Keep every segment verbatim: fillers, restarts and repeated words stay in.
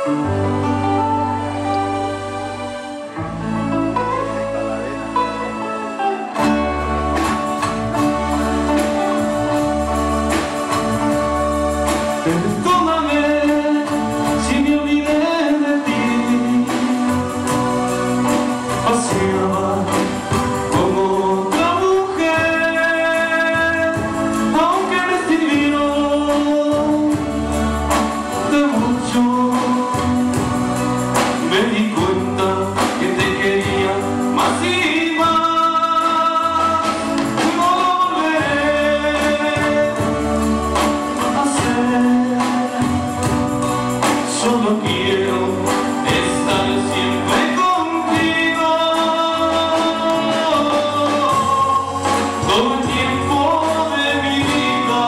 Perdóname si me olvidé de ti, paseaba como otra mujer, aunque me sirvieron de mucho. Me di cuenta que te quería más y más. No lo volveré a hacer. Solo quiero estar siempre contigo, todo el tiempo de mi vida,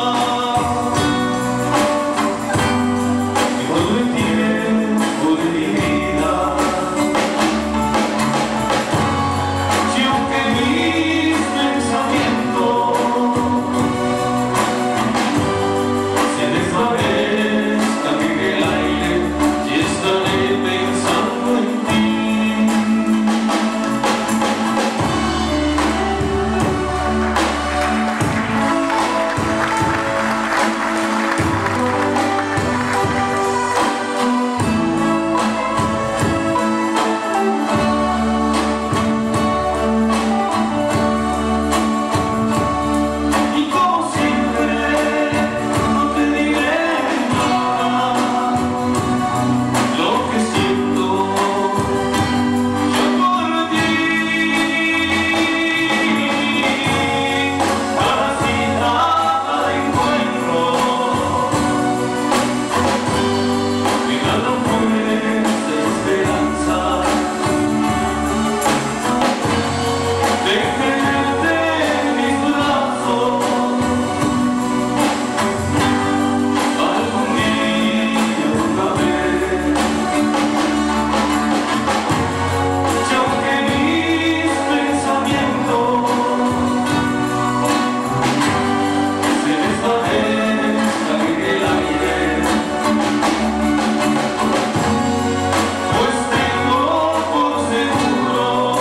todo el tiempo de mi vida. Si aunque mis pensamientos se desvanezcan en el aire, estaré pensando en ti. Y como siempre, no te diré nada, lo que siento yo por ti. Cada cita, cada encuentro me gana fuerza y esperanza de tenerte en mis brazos. Algún día otra vez. Y aunque mis pensamientos se desvanezcan en el aire, pues tengo por seguro,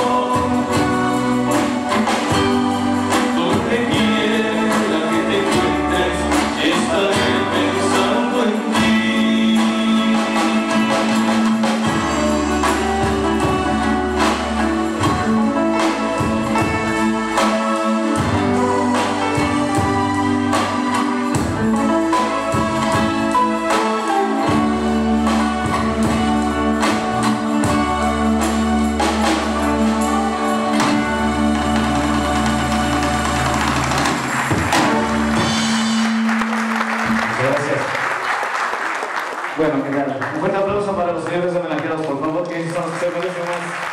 donde quiera que te encuentres, estaré pensando en ti. Gracias. Bueno, ¿qué tal? Un fuerte aplauso para los señores homenajeados, por favor, que son los que se merecen más.